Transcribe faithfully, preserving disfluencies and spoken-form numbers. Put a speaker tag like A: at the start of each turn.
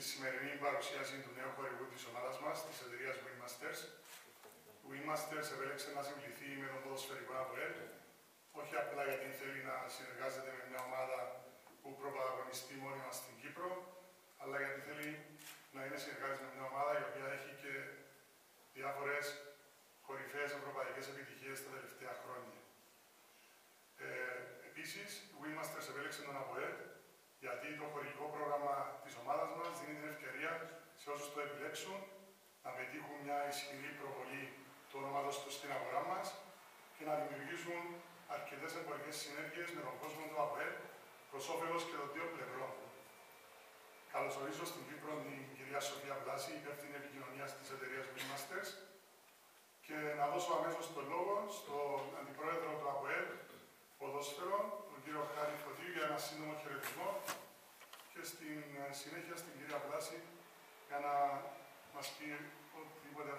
A: σημερινή παρουσίαση του νέου χορηγού της ομάδας μας, της εταιρείας Winmasters. Η Winmasters επέλεξε να συμπληθεί με τον ποδοσφαιρικό ΑΠΟΕΛ, όχι απλά γιατί θέλει να συνεργάζεται με μια ομάδα που προπαγωνιστεί μόνιμα στην Κύπρο, αλλά γιατί θέλει να είναι συνεργάζεται με μια ομάδα η οποία έχει και διάφορες κορυφαίες ευρωπαϊκές επιτυχίες τα τελευταία χρόνια. Ε, επίσης, η Winmasters επέλεξε τον ΑΠΟΕΛ γιατί το χορηγικό πρόγραμμα της ομάδας μας δίνει την ευκαιρία σε όσους το επιλέξουν να πετύχουν μια ισχυρή προβολή του ονόματος τους στην αγορά μας και να δημιουργήσουν αρκετές εμπορικές συνέργειες με τον κόσμο του ΑΠΟΕΛ προς όφελος και των δύο πλευρών. Καλωσορίζω στην Κύπρο την κυρία Σοφία Βλάση, υπεύθυνη επικοινωνίας της εταιρείας Winmasters, και να δώσω αμέσως τον λόγο στον αντιπρόεδρο του ΑΠΟΕΛ Ποδόσφαιρο, τον κύριο Χάρη Φωτίου, για ένα σύντομο χαιρετισμό και στην συνέχεια στην κυρία Βλάση για να μας πει οτιδήποτε